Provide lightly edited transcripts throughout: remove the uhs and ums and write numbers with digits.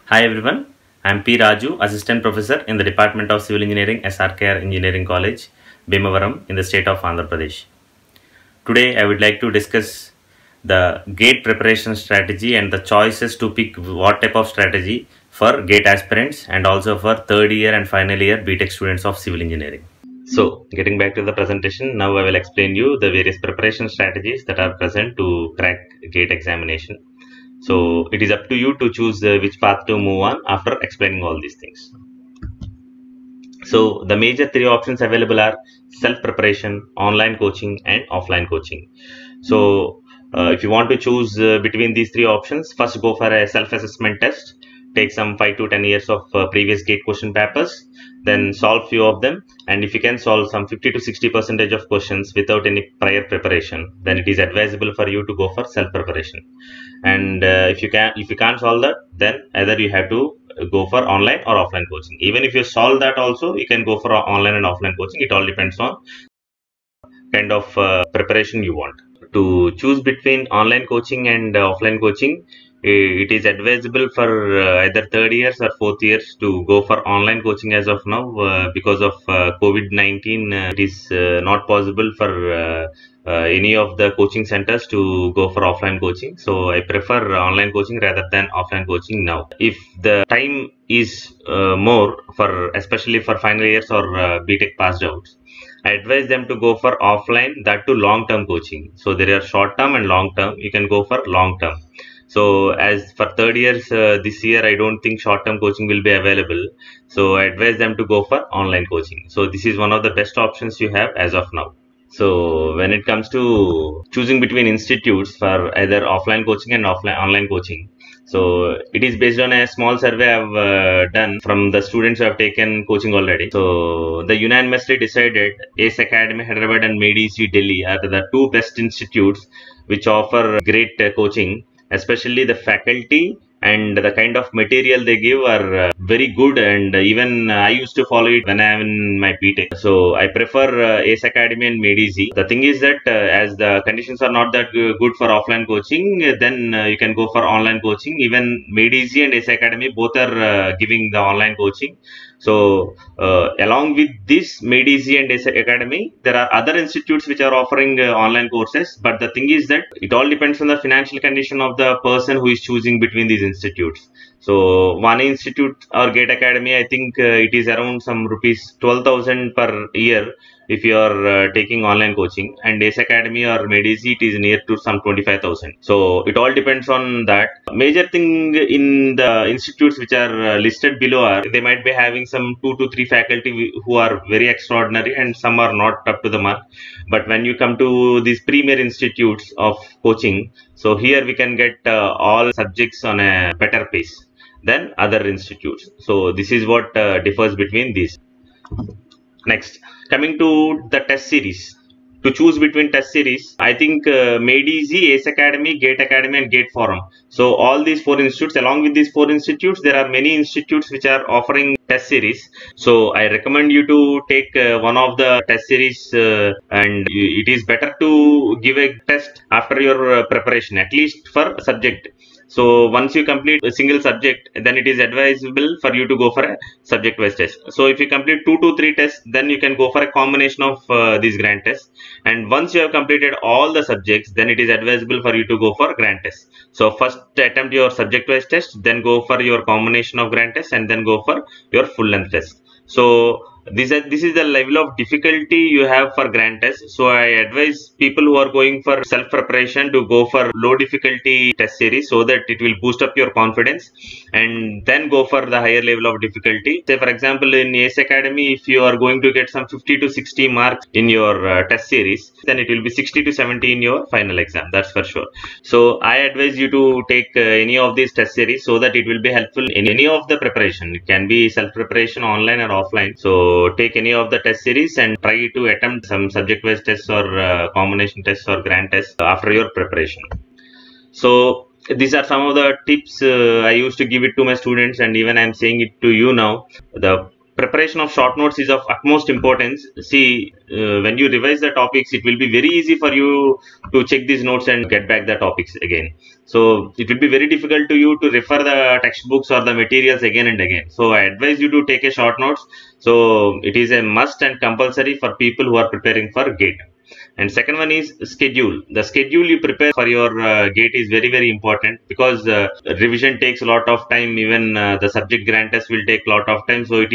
Hi everyone, I am P. Raju, Assistant Professor in the Department of Civil Engineering, Srkr Engineering College, Bhimavaram in the state of Andhra Pradesh. Today I would like to discuss the GATE preparation strategy and the choices to pick what type of strategy for GATE aspirants and also for third year and final year BTech students of civil engineering. So getting back to the presentation, now I will explain you the various preparation strategies that are present to crack GATE examination. So it is up to you to choose which path to move on after explaining all these things. So the major three options available are self-preparation, online coaching and offline coaching. So if you want to choose between these three options, first go for a self-assessment test. Take some 5 to 10 years of previous GATE question papers, then solve few of them, and if you can solve some 50 to 60% of questions without any prior preparation, then it is advisable for you to go for self-preparation. And if you can't solve that, then either you have to go for online or offline coaching. Even if you solve that also, you can go for online and offline coaching. It all depends on kind of preparation you want. To choose between online coaching and offline coaching, it is advisable for either third years or fourth years to go for online coaching as of now. Because of COVID-19, it is not possible for any of the coaching centers to go for offline coaching. So I prefer online coaching rather than offline coaching now. If the time is more for, especially for final years or BTech passed outs, I advise them to go for offline, that to long-term coaching. So there are short-term and long-term. You can go for long-term. So as for third years this year, I don't think short-term coaching will be available. So I advise them to go for online coaching. So this is one of the best options you have as of now. So when it comes to choosing between institutes for either offline coaching and online coaching, so it is based on a small survey I've done from the students who have taken coaching already. So the unanimously decided Ace Academy Hyderabad and MedEC Delhi are the two best institutes which offer great coaching, especially the faculty and the kind of material they give are very good, and even I used to follow it when I am in my BTech. So I prefer Ace Academy and MedEC. The thing is that as the conditions are not that good for offline coaching, then you can go for online coaching. Even MedEC and Ace Academy both are giving the online coaching. So along with this MedEC and Ace Academy, there are other institutes which are offering online courses. But the thing is that it all depends on the financial condition of the person who is choosing between these institutes. So one institute or GATE Academy, I think it is around some rupees 12,000 per year if you are taking online coaching, and Ace Academy or MedEC, it is near to some 25,000. So it all depends on that. Major thing in the institutes which are listed below are they might be having some 2 to 3 faculty who are very extraordinary, and some are not up to the mark. But when you come to these premier institutes of coaching, so here we can get all subjects on a better pace than other institutes. So this is what differs between these. Next, coming to the test series. To choose between test series, I think MedEC, Ace Academy, GATE Academy and GATE Forum. So all these 4 institutes, along with these 4 institutes, there are many institutes which are offering test series. So I recommend you to take one of the test series, and it is better to give a test after your preparation, at least for subject. So once you complete a single subject, then it is advisable for you to go for a subject wise test. So if you complete 2 to 3 tests, then you can go for a combination of these grand tests. And once you have completed all the subjects, then it is advisable for you to go for grand tests. So first attempt your subject wise test, then go for your combination of grand tests, and then go for your full length test. So this is the level of difficulty you have for grand test. So I advise people who are going for self preparation to go for low difficulty test series, so that it will boost up your confidence, and then go for the higher level of difficulty. Say for example, in Ace Academy, if you are going to get some 50 to 60 marks in your test series, then it will be 60 to 70 in your final exam, that's for sure. So I advise you to take any of these test series, so that it will be helpful in any of the preparation. It can be self preparation, online or offline. So take any of the test series and try to attempt some subject wise tests or combination tests or grand tests after your preparation. So these are some of the tips I used to give it to my students, and even I am saying it to you now. The preparation of short notes is of utmost importance. See, when you revise the topics, it will be very easy for you to check these notes and get back the topics again. So it will be very difficult to you to refer the textbooks or the materials again and again. So I advise you to take a short notes. So it is a must and compulsory for people who are preparing for GATE. And second one is schedule. The schedule you prepare for your GATE is very important, because revision takes a lot of time. Even the subject grant test will take a lot of time. So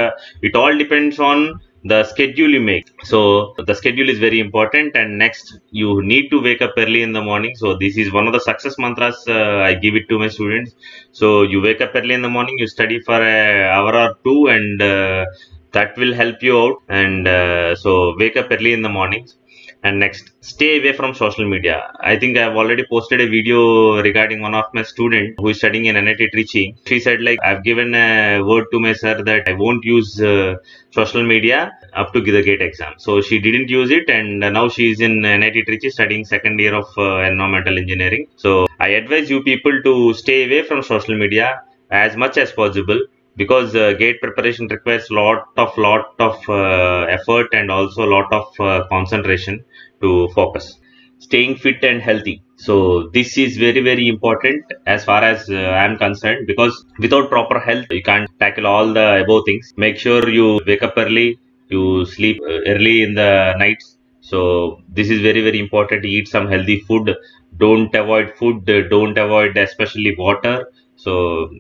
it all depends on the schedule you make. So the schedule is very important. And next, you need to wake up early in the morning. So this is one of the success mantras I give it to my students. So you wake up early in the morning, you study for an hour or two, and that will help you out. And so wake up early in the morning. And next, stay away from social media. I think I have already posted a video regarding one of my student who is studying in NIT Trichy. She said, like, I've given a word to my sir that I won't use social media up to the GATE exam. So she didn't use it, and now she is in NIT Trichy studying second year of environmental engineering. So I advise you people to stay away from social media as much as possible, because GATE preparation requires lot of effort and also a lot of concentration to focus. Staying fit and healthy. So this is very important as far as I am concerned, because without proper health, you can't tackle all the above things. Make sure you wake up early, you sleep early in the nights. So this is very important. Eat some healthy food. Don't avoid food. Don't avoid especially water. So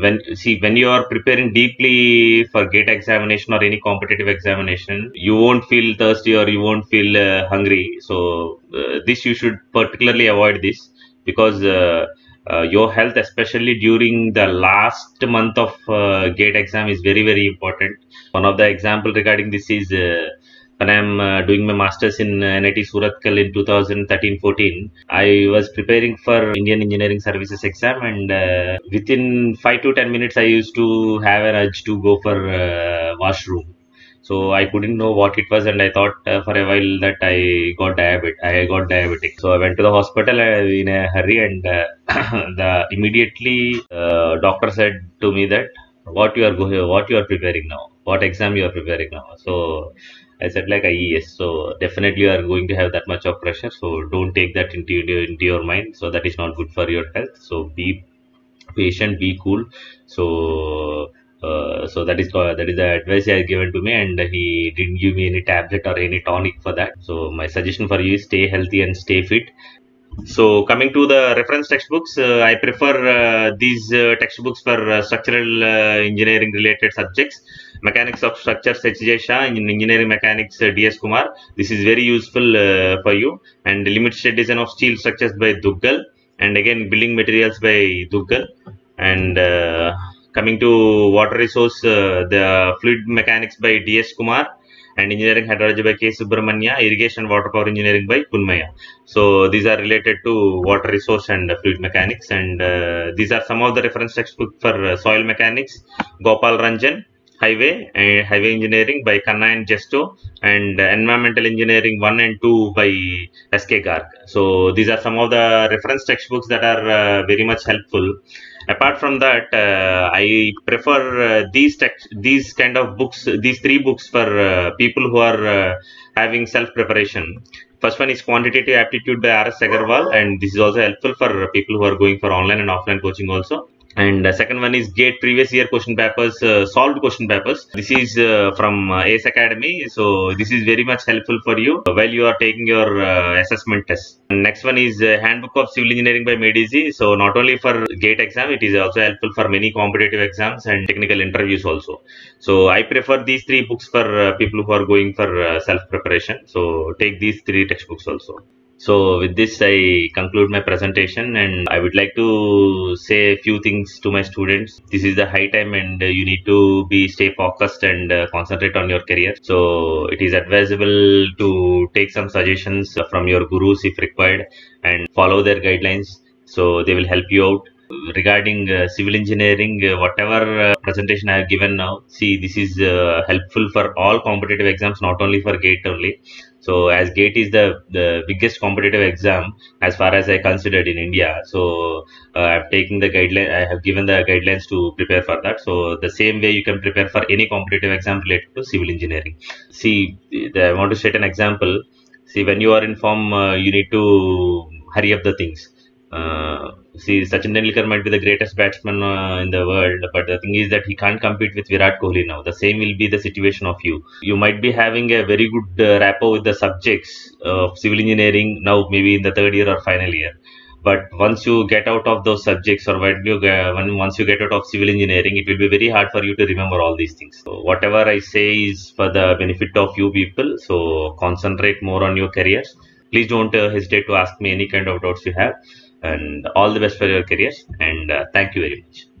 when you are preparing deeply for GATE examination or any competitive examination, you won't feel thirsty or you won't feel hungry. So this you should particularly avoid this, because your health, especially during the last month of GATE exam, is very important. One of the example regarding this is when I am doing my masters in NIT Srkr in 2013-14, I was preparing for Indian Engineering Services exam, and within 5 to 10 minutes I used to have an urge to go for washroom. So I couldn't know what it was, and I thought for a while that I got diabetic. So I went to the hospital in a hurry, and the immediately doctor said to me that what you are preparing now, what exam you are preparing now. So I said, like, yes. So definitely you are going to have that much of pressure. So don't take that into your mind. So that is not good for your health. So be patient, be cool. So so that is the advice he has given to me, and he didn't give me any tablet or any tonic for that. So my suggestion for you is stay healthy and stay fit. So coming to the reference textbooks, I prefer these textbooks for structural engineering related subjects. Mechanics of Structures H.J. Shah, in Engineering Mechanics D.S. Kumar. This is very useful for you. And Limited State Design of Steel Structures by Duggal, and again Building Materials by Duggal. And coming to Water Resource, the Fluid Mechanics by D.S. Kumar, and Engineering Hydrology by K. Subramanya, Irrigation Water Power Engineering by Punmia. So these are related to water resource and fluid mechanics, and these are some of the reference textbooks for soil mechanics. Gopal, Ranjan, Highway Engineering by Khanna and Jesto, and Environmental Engineering 1 and 2 by S.K. Garg. So these are some of the reference textbooks that are very much helpful. Apart from that, I prefer these kind of books, these three books for people who are having self preparation. First one is Quantitative Aptitude by R.S. Agarwal, and this is also helpful for people who are going for online and offline coaching also. And second one is GATE previous year question papers, solved question papers. This is from ACE Academy. So this is very much helpful for you while you are taking your assessment test. And next one is Handbook of Civil Engineering by Medici. So not only for GATE exam, it is also helpful for many competitive exams and technical interviews also. So I prefer these three books for people who are going for self-preparation. So take these three textbooks also. So with this, I conclude my presentation, and I would like to say a few things to my students. This is the high time, and you need to stay focused and concentrate on your career. So it is advisable to take some suggestions from your gurus if required, and follow their guidelines. So they will help you out. Regarding civil engineering, whatever presentation I have given now, see, this is helpful for all competitive exams, not only for GATE only. So as GATE is the biggest competitive exam as far as I considered in India. So I've taken the guideline. I have given the guidelines to prepare for that. So the same way you can prepare for any competitive exam related to civil engineering. See, I want to set an example. See, when you are in form, you need to hurry up the things. See, Sachin Tendulkar might be the greatest batsman in the world, but the thing is that he can't compete with Virat Kohli now. The same will be the situation of you. You might be having a very good rapport with the subjects of civil engineering now, maybe in the third year or final year. But once you get out of those subjects, or once you get out of civil engineering, it will be very hard for you to remember all these things. So whatever I say is for the benefit of you people. So concentrate more on your careers. Please don't hesitate to ask me any kind of doubts you have, and all the best for your careers, and thank you very much.